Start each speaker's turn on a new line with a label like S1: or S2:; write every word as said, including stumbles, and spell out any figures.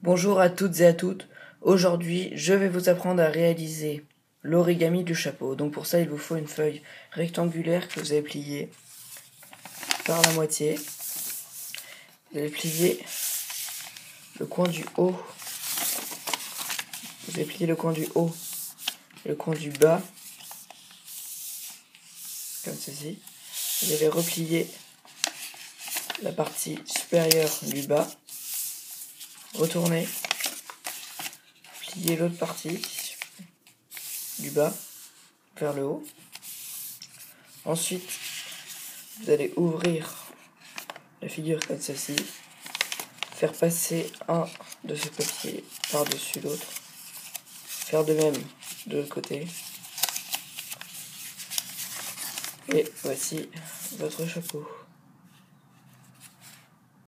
S1: Bonjour à toutes et à toutes. Aujourd'hui, je vais vous apprendre à réaliser l'origami du chapeau. Donc pour ça, il vous faut une feuille rectangulaire que vous allez plier par la moitié. Vous allez plier le coin du haut. Vous allez plier le coin du haut et le coin du bas, comme ceci. Vous allez replier la partie supérieure du bas. Retourner, plier l'autre partie du bas vers le haut. Ensuite, vous allez ouvrir la figure comme ceci, faire passer un de ce papier par-dessus l'autre, faire de même de l'autre côté. Et voici votre chapeau.